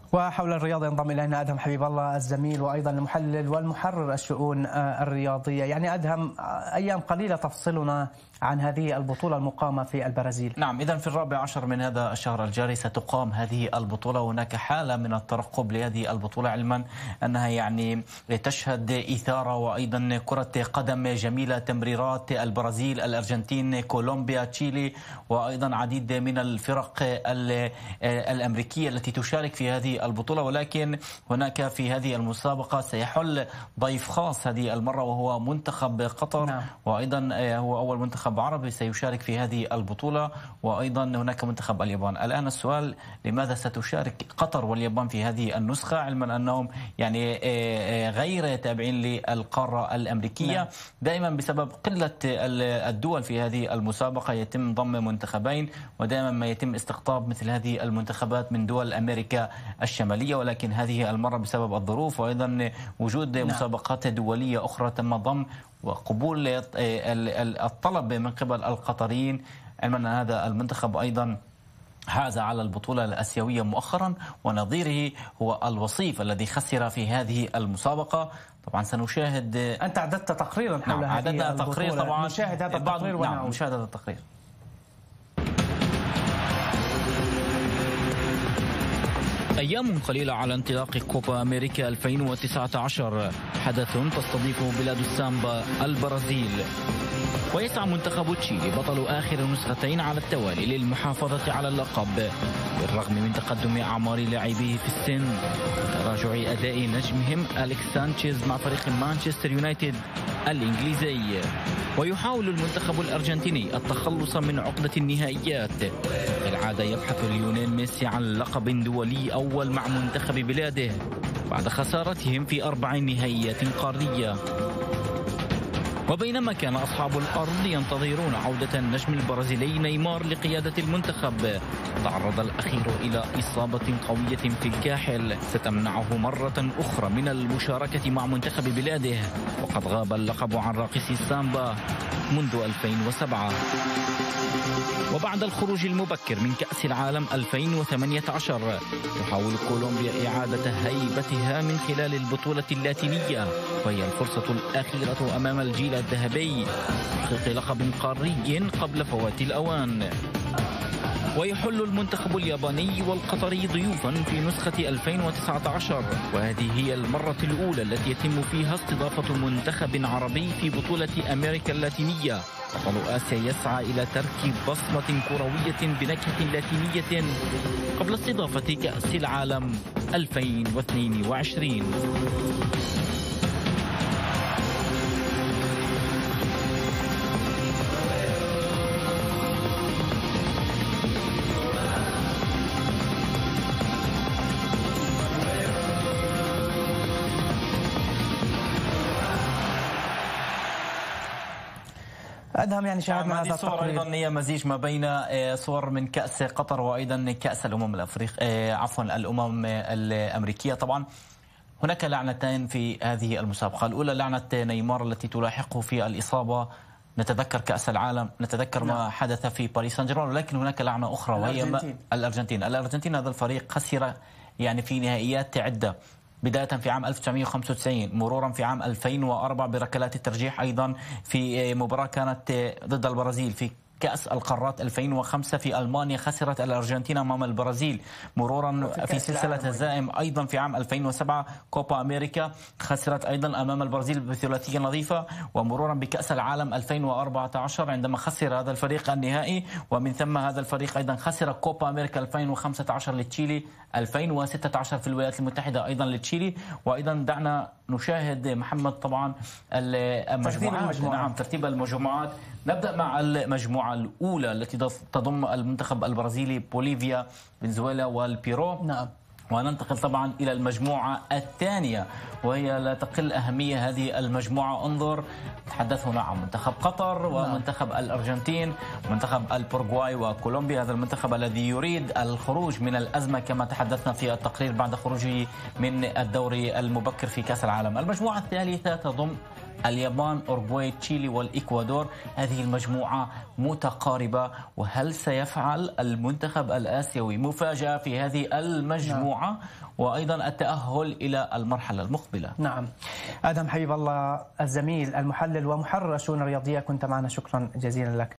وحول الرياضة ينضم إلينا أدهم حبيب الله الزميل وأيضا المحلل والمحرر الشؤون الرياضية. يعني أدهم، أيام قليلة تفصلنا عن هذه البطولة المقامة في البرازيل. نعم، إذن في 14 من هذا الشهر الجاري ستقام هذه البطولة، وهناك حالة من الترقب لهذه البطولة، علما أنها يعني تشهد إثارة وأيضا كرة قدم جميلة، تمريرات البرازيل، الأرجنتين، كولومبيا، تشيلي، وأيضا عديد من الفرق الأمريكية التي تشارك في هذه البطولة. ولكن هناك في هذه المسابقة سيحل ضيف خاص هذه المرة، وهو منتخب قطر. نعم. وأيضا هو أول منتخب عربي سيشارك في هذه البطولة، وأيضا هناك منتخب اليابان. الآن السؤال: لماذا ستشارك قطر واليابان في هذه النسخة، علما أنهم يعني غير تابعين للقارة الأمريكية؟ نعم. دائما بسبب قلة الدول في هذه المسابقة يتم ضم منتخبين، ودائما ما يتم استقطاب مثل هذه المنتخبات من دول أمريكا الشمالية. ولكن هذه المرة بسبب الظروف وأيضا وجود مسابقات دولية أخرى تم ضم وقبول الطلب من قبل القطريين، علما أن هذا المنتخب أيضا حاز على البطولة الآسيوية مؤخرا، ونظيره هو الوصيف الذي خسر في هذه المسابقة. طبعا سنشاهد، أنت أعددت تقريرا حول هذه البطولة. تقرير طبعا، نشاهد هذا التقرير ونعود. نشاهد هذا التقرير. أيام قليلة على انطلاق كوبا أمريكا 2019، حدث تستضيفه بلاد السامبا البرازيل. ويسعى منتخب تشيلي بطل آخر نسختين على التوالي للمحافظة على اللقب، بالرغم من تقدم أعمار لاعبيه في السن وتراجع أداء نجمهم أليكس سانشيز مع فريق مانشستر يونايتد الإنجليزي. ويحاول المنتخب الأرجنتيني التخلص من عقدة النهائيات. كالعادة يبحث ليونيل ميسي عن لقب دولي أول مع منتخب بلاده بعد خسارتهم في 4 نهائيات قارية. وبينما كان أصحاب الأرض ينتظرون عودة النجم البرازيلي نيمار لقيادة المنتخب، تعرض الأخير إلى إصابة قوية في الكاحل ستمنعه مرة أخرى من المشاركة مع منتخب بلاده، وقد غاب اللقب عن راقصي السامبا منذ 2007. وبعد الخروج المبكر من كأس العالم 2018 تحاول كولومبيا إعادة هيبتها من خلال البطولة اللاتينية، وهي الفرصة الأخيرة أمام الجيل الذهبي لتحقيق لقب قاري قبل فوات الأوان. ويحل المنتخب الياباني والقطري ضيوفا في نسخة 2019، وهذه هي المرة الأولى التي يتم فيها استضافة منتخب عربي في بطولة أمريكا اللاتينية. بطل آسيا يسعى إلى ترك بصمة كروية بنكهة لاتينية قبل استضافة كأس العالم 2022. أدهم، يعني شاهدنا هذا الصور أيضا هي مزيج ما بين صور من كأس قطر وأيضا كأس الأمم الأمم الأمريكية. طبعا هناك لعنتين في هذه المسابقة، الأولى لعنة نيمار التي تلاحقه في الإصابة، نتذكر كأس العالم، نتذكر ما حدث في باريس سان جيرمان. ولكن هناك لعنة أخرى وهي الأرجنتين. هذا الفريق خسر يعني في نهائيات عدة، بداية في عام 1995، مرورا في عام 2004 بركلات الترجيح، أيضا في مباراة كانت ضد البرازيل في كأس القارات 2005 في ألمانيا خسرت الأرجنتين أمام البرازيل، مرورا في سلسلة هزائم أيضا في عام 2007 كوبا أمريكا خسرت أيضا أمام البرازيل بثلاثية نظيفة، ومرورا بكأس العالم 2014 عندما خسر هذا الفريق النهائي، ومن ثم هذا الفريق أيضا خسر كوبا أمريكا 2015 لتشيلي، 2016 في الولايات المتحدة أيضا لتشيلي. وأيضا دعنا نشاهد محمد طبعا المجموعات. نعم، ترتيب المجموعات. نبدأ مع المجموعة الأولى التي تضم المنتخب البرازيلي، بوليفيا، فنزويلا والبيرو. نعم. وننتقل طبعا إلى المجموعة الثانية وهي لا تقل أهمية هذه المجموعة. انظر، تحدث هنا عن منتخب قطر ومنتخب الأرجنتين ومنتخب البرغواي وكولومبيا، هذا المنتخب الذي يريد الخروج من الأزمة كما تحدثنا في التقرير بعد خروجه من الدوري المبكر في كأس العالم. المجموعة الثالثة تضم اليابان، أوروغواي، تشيلي والإكوادور. هذه المجموعة متقاربة، وهل سيفعل المنتخب الآسيوي مفاجأة في هذه المجموعة؟ نعم. وأيضا التأهل إلى المرحلة المقبلة. نعم. آدم حبيب الله الزميل المحلل ومحرر الشؤون الرياضية، كنت معنا، شكرا جزيلا لك.